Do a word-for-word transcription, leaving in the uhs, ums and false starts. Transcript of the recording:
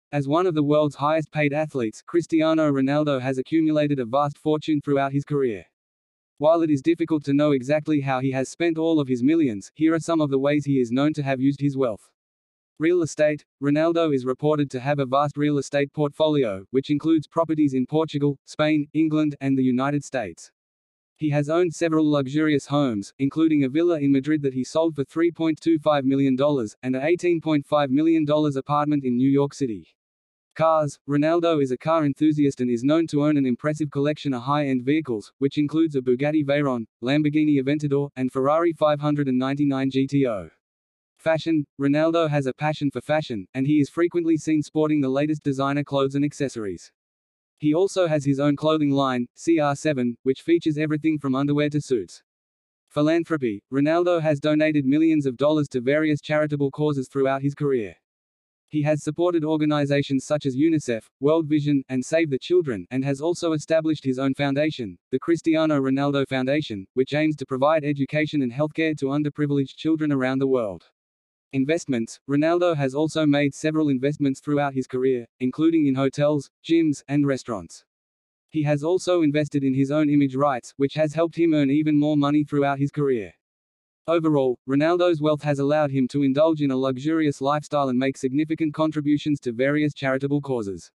As one of the world's highest-paid athletes, Cristiano Ronaldo has accumulated a vast fortune throughout his career. While it is difficult to know exactly how he has spent all of his millions, here are some of the ways he is known to have used his wealth. Real estate. Ronaldo is reported to have a vast real estate portfolio, which includes properties in Portugal, Spain, England, and the United States. He has owned several luxurious homes, including a villa in Madrid that he sold for three point two five million dollars, and an eighteen point five million dollars apartment in New York City. Cars. Ronaldo is a car enthusiast and is known to own an impressive collection of high-end vehicles, which includes a Bugatti Veyron, Lamborghini Aventador, and Ferrari five ninety-nine G T O. Fashion. Ronaldo has a passion for fashion, and he is frequently seen sporting the latest designer clothes and accessories. He also has his own clothing line, C R seven, which features everything from underwear to suits. Philanthropy. Ronaldo has donated millions of dollars to various charitable causes throughout his career. He has supported organizations such as UNICEF, World Vision, and Save the Children, and has also established his own foundation, the Cristiano Ronaldo Foundation, which aims to provide education and healthcare to underprivileged children around the world. Investments. Ronaldo has also made several investments throughout his career, including in hotels, gyms, and restaurants. He has also invested in his own image rights, which has helped him earn even more money throughout his career. Overall, Ronaldo's wealth has allowed him to indulge in a luxurious lifestyle and make significant contributions to various charitable causes.